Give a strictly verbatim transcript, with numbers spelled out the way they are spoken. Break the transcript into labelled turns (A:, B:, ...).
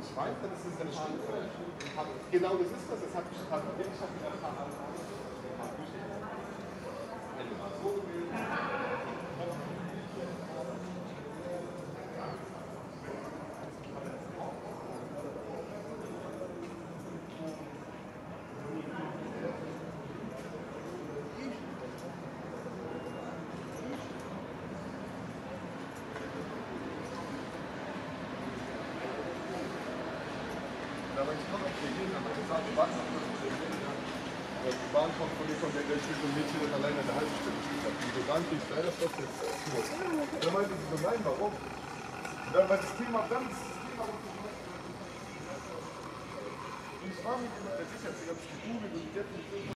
A: weiß, dann ist es eine Stufe. Genau das ist das. Das habe ich gerade wirklich auf die Erfahrung. Aber ich kann auch reagieren, aber ich sage, was noch nicht reagieren. Die Bahn kommt von dem, von der ich mit dem Mädchen alleine eine halbe Stunde steht. Die so gar nicht schnell, das ist jetzt nur. Dann meinte sie so, nein, warum? Und dann war das Thema ganz. Ich frage mich immer, es ist jetzt, ich habe es gegoogelt und jetzt